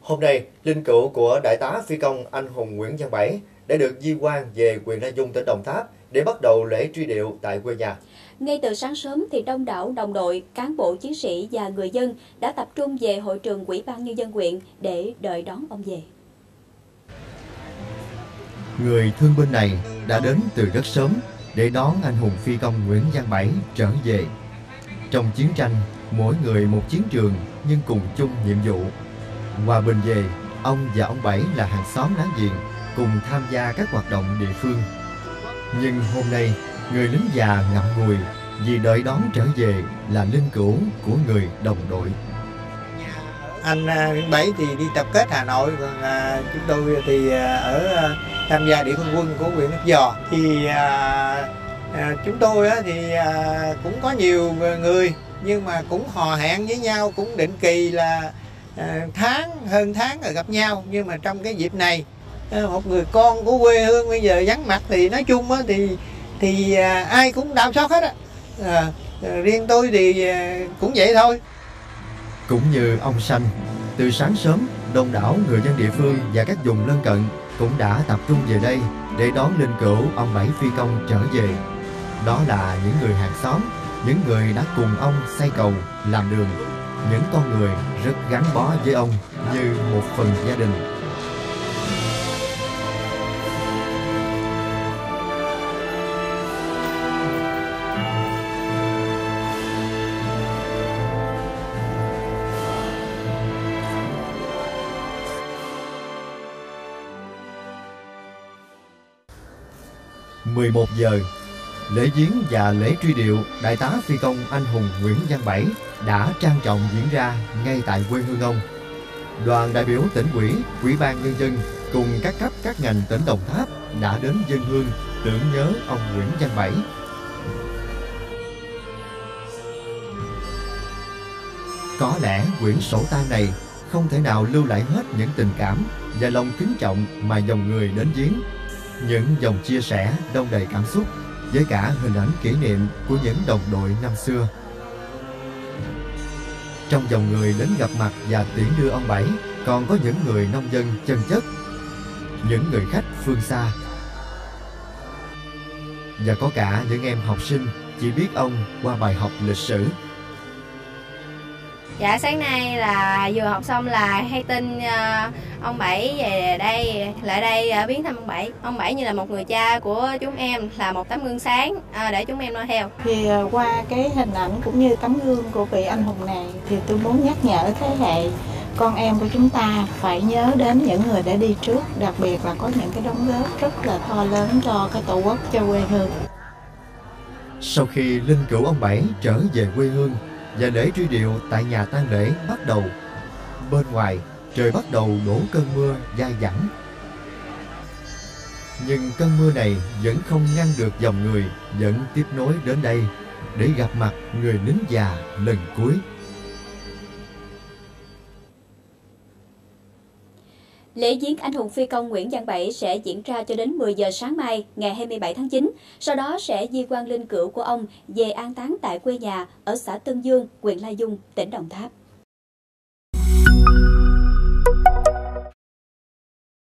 Hôm nay, linh cữu của Đại tá Phi công anh hùng Nguyễn Văn Bảy đã được di quan về huyện La Dung, tỉnh Đồng Tháp để bắt đầu lễ truy điệu tại quê nhà. Ngay từ sáng sớm thì đông đảo đồng đội, cán bộ chiến sĩ và người dân đã tập trung về hội trường Ủy ban Nhân dân huyện để đợi đón ông về. Người thương binh này đã đến từ rất sớm để đón anh hùng phi công Nguyễn Văn Bảy trở về. Trong chiến tranh, mỗi người một chiến trường nhưng cùng chung nhiệm vụ. Hòa bình về, ông và ông Bảy là hàng xóm láng giềng, cùng tham gia các hoạt động địa phương. Nhưng hôm nay, người lính già ngậm ngùi vì đợi đón trở về là linh cữu của người đồng đội. Anh Bảy thì đi tập kết Hà Nội, còn chúng tôi thì ở tham gia địa phương quân của huyện Lấp Vò. Thì chúng tôi thì cũng có nhiều người nhưng mà cũng hò hẹn với nhau, cũng định kỳ là hơn tháng rồi gặp nhau. Nhưng mà trong cái dịp này, một người con của quê hương bây giờ vắng mặt thì nói chung thì ai cũng đau xót hết á. Riêng tôi thì cũng vậy thôi. Cũng như ông Sanh, từ sáng sớm, đông đảo người dân địa phương và các vùng lân cận cũng đã tập trung về đây để đón linh cữu ông Bảy phi công trở về. Đó là những người hàng xóm, những người đã cùng ông xây cầu, làm đường, những con người rất gắn bó với ông như một phần gia đình. Mười 11 giờ, lễ viếng và lễ truy điệu Đại tá Phi công anh hùng Nguyễn Văn Bảy đã trang trọng diễn ra ngay tại quê hương ông. Đoàn đại biểu tỉnh ủy, Ủy ban Nhân dân cùng các cấp các ngành tỉnh Đồng Tháp đã đến dâng hương tưởng nhớ ông Nguyễn Văn Bảy. Có lẽ quyển sổ tang này không thể nào lưu lại hết những tình cảm và lòng kính trọng mà dòng người đến viếng. Những dòng chia sẻ đong đầy cảm xúc với cả hình ảnh kỷ niệm của những đồng đội năm xưa. Trong dòng người đến gặp mặt và tiễn đưa ông Bảy còn có những người nông dân chân chất, những người khách phương xa, và có cả những em học sinh chỉ biết ông qua bài học lịch sử. Dạ, sáng nay là vừa học xong là hay tin ông Bảy về đây, lại đây viếng thăm ông Bảy. Ông Bảy như là một người cha của chúng em, là một tấm gương sáng để chúng em noi theo. Thì qua cái hình ảnh cũng như tấm gương của vị anh hùng này thì tôi muốn nhắc nhở thế hệ con em của chúng ta phải nhớ đến những người đã đi trước, đặc biệt là có những cái đóng góp rất là to lớn cho cái tổ quốc, cho quê hương. Sau khi linh cữu ông Bảy trở về quê hương và lễ truy điệu tại nhà tang lễ bắt đầu, bên ngoài trời bắt đầu đổ cơn mưa dai dẳng. Nhưng cơn mưa này vẫn không ngăn được dòng người vẫn tiếp nối đến đây để gặp mặt người lính già lần cuối. Lễ viếng anh hùng phi công Nguyễn Văn Bảy sẽ diễn ra cho đến 10 giờ sáng mai, ngày 27 tháng 9. Sau đó sẽ di quan linh cữu của ông về an táng tại quê nhà ở xã Tân Dương, huyện La Dung, tỉnh Đồng Tháp.